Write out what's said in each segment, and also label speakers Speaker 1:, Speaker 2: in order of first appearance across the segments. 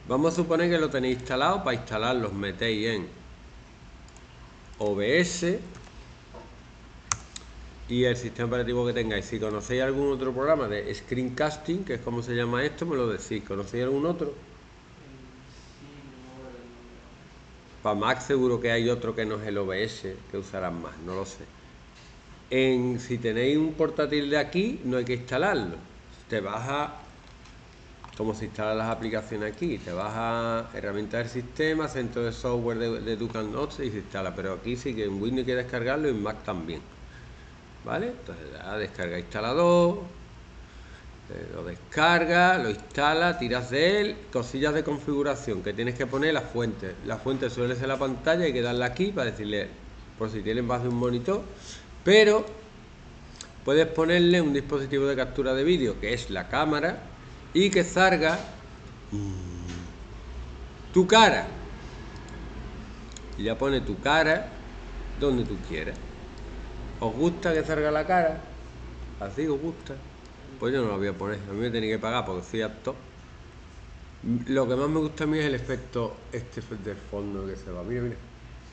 Speaker 1: Vamos a suponer que lo tenéis instalado. Para instalarlo os metéis en OBS y el sistema operativo que tengáis. Si conocéis algún otro programa de screencasting, que es como se llama esto, me lo decís. ¿Conocéis algún otro? Para Mac seguro que hay otro que no es el OBS, que usarán más, no lo sé. Si tenéis un portátil de aquí, no hay que instalarlo. Te vas a, como se instalan las aplicaciones aquí, te vas a herramientas del sistema, centro de software de Ducal Notes y se instala. Pero aquí sí que en Windows hay que descargarlo y en Mac también. ¿Vale? Entonces ya descarga instalador, lo descarga, lo instala, tiras de él, cosillas de configuración que tienes que poner las fuentes. La fuente suele ser la pantalla, hay que darle aquí para decirle, por si tienen más de un monitor, pero puedes ponerle un dispositivo de captura de vídeo que es la cámara y que salga tu cara. Y ya pone tu cara donde tú quieras. ¿Os gusta que salga la cara? ¿Así os gusta? Pues yo no lo voy a poner, a mí me tenía que pagar porque soy actor. Lo que más me gusta a mí es el efecto este de fondo que se va. Mira, mira.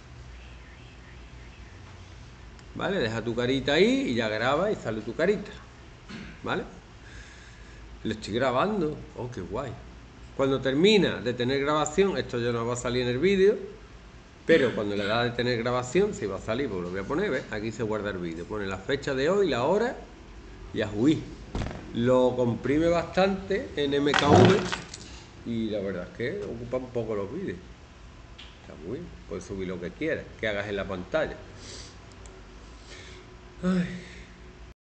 Speaker 1: ¿Vale? Deja tu carita ahí y ya graba y sale tu carita. ¿Vale? Lo estoy grabando. Oh, qué guay. Cuando termina de tener grabación, esto ya no va a salir en el vídeo, pero cuando le da de tener grabación, si va a salir, pues lo voy a poner, ¿ves? Aquí se guarda el vídeo. Pone la fecha de hoy, la hora y a juí. Lo comprime bastante en MKV y la verdad es que ocupa un poco los vídeos. Está muy bien, puedes subir lo que quieras, que hagas en la pantalla. Ay.